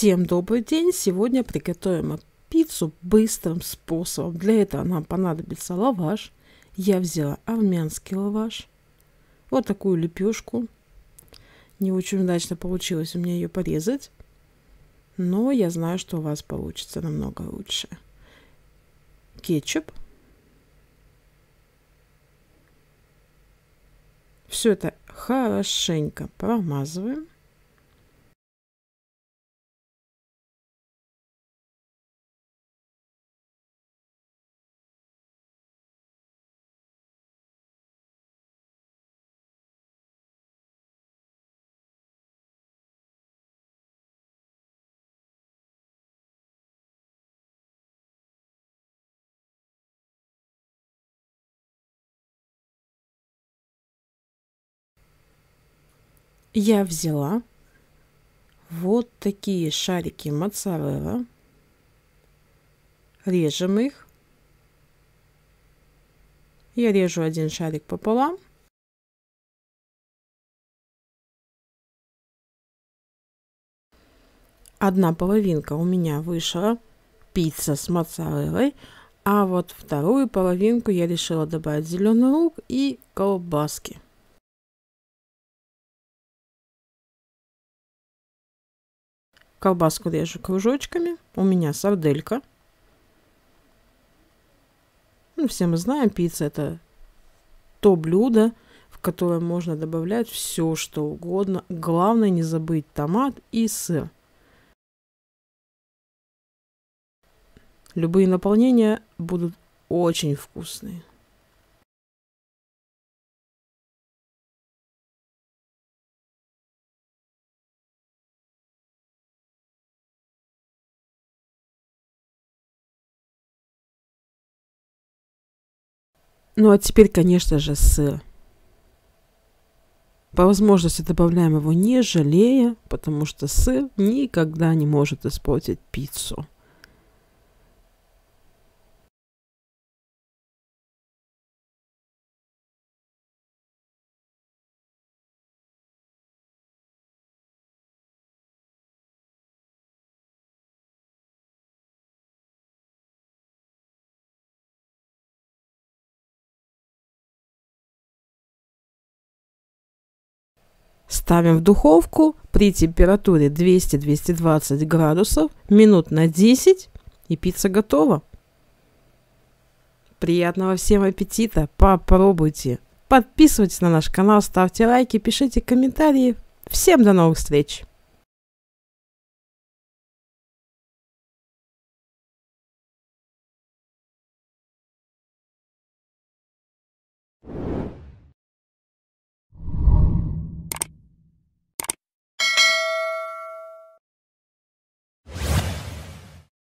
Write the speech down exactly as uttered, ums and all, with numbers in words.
Всем добрый день! Сегодня приготовим пиццу быстрым способом. Для этого нам понадобится лаваш. Я взяла армянский лаваш. Вот такую лепешку. Не очень удачно получилось у меня ее порезать. Но я знаю, что у вас получится намного лучше. Кетчуп. Все это хорошенько промазываем. Я взяла вот такие шарики моцарелла. Режем их. Я режу один шарик пополам. Одна половинка у меня вышла пицца с моцареллой, а вот вторую половинку я решила добавить зеленый лук и колбаски. Колбаску режу кружочками. У меня сарделька. Ну, все мы знаем, пицца — это то блюдо, в которое можно добавлять все, что угодно. Главное не забыть томат и сыр. Любые наполнения будут очень вкусные. Ну а теперь, конечно же, сыр. По возможности добавляем его не жалея, потому что сыр никогда не может испортить пиццу. Ставим в духовку при температуре двести — двести двадцать градусов минут на десять, и пицца готова. Приятного всем аппетита! Попробуйте! Подписывайтесь на наш канал, ставьте лайки, пишите комментарии. Всем до новых встреч!